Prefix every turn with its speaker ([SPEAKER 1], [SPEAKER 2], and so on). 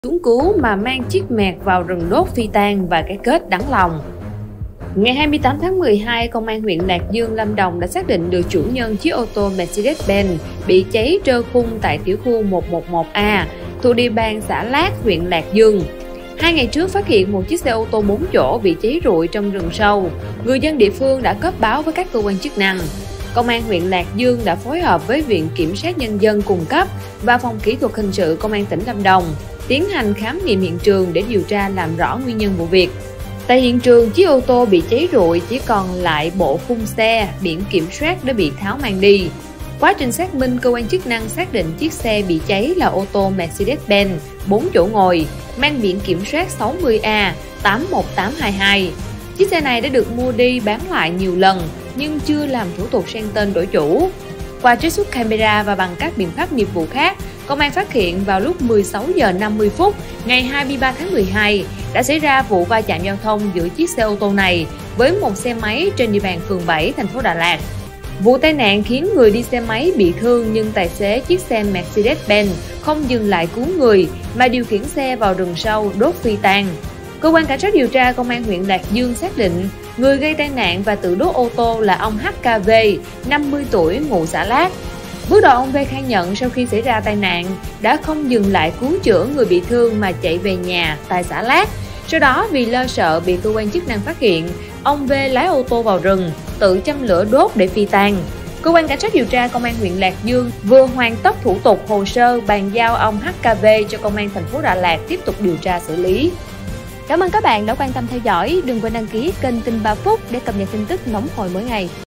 [SPEAKER 1] Xuống cứu mà mang chiếc mẹt vào rừng đốt phi tang và cái kết đắng lòng. Ngày 28 tháng 12, Công an huyện Lạc Dương, Lâm Đồng đã xác định được chủ nhân chiếc ô tô Mercedes-Benz bị cháy trơ khung tại tiểu khu 111A thuộc địa bàn xã Lát, huyện Lạc Dương. 2 ngày trước phát hiện một chiếc xe ô tô 4 chỗ bị cháy rụi trong rừng sâu. Người dân địa phương đã cấp báo với các cơ quan chức năng. Công an huyện Lạc Dương đã phối hợp với Viện Kiểm sát Nhân dân cung cấp và Phòng Kỹ thuật Hình sự Công an tỉnh Lâm Đồng tiến hành khám nghiệm hiện trường để điều tra làm rõ nguyên nhân vụ việc. Tại hiện trường, chiếc ô tô bị cháy rụi, chỉ còn lại bộ khung xe, biển kiểm soát đã bị tháo mang đi. Quá trình xác minh, cơ quan chức năng xác định chiếc xe bị cháy là ô tô Mercedes-Benz 4 chỗ ngồi, mang biển kiểm soát 60A81822. Chiếc xe này đã được mua đi bán lại nhiều lần nhưng chưa làm thủ tục sang tên đổi chủ. Qua trích xuất camera và bằng các biện pháp nghiệp vụ khác, công an phát hiện vào lúc 16 giờ 50 phút ngày 23 tháng 12 đã xảy ra vụ va chạm giao thông giữa chiếc xe ô tô này với một xe máy trên địa bàn phường 7, thành phố Đà Lạt. Vụ tai nạn khiến người đi xe máy bị thương nhưng tài xế chiếc xe Mercedes-Benz không dừng lại cứu người mà điều khiển xe vào rừng sâu đốt phi tang. Cơ quan cảnh sát điều tra Công an huyện Lạc Dương xác định người gây tai nạn và tự đốt ô tô là ông HKV, 50 tuổi, ngụ xã Lát. Bước đầu ông V khai nhận sau khi xảy ra tai nạn đã không dừng lại cứu chữa người bị thương mà chạy về nhà tại xã Lát. Sau đó vì lo sợ bị cơ quan chức năng phát hiện, ông V lái ô tô vào rừng, tự châm lửa đốt để phi tang. Cơ quan cảnh sát điều tra Công an huyện Lạc Dương vừa hoàn tất thủ tục hồ sơ bàn giao ông HKV cho Công an thành phố Đà Lạt tiếp tục điều tra xử lý.
[SPEAKER 2] Cảm ơn các bạn đã quan tâm theo dõi. Đừng quên đăng ký kênh Tin 3 Phút để cập nhật tin tức nóng hổi mỗi ngày.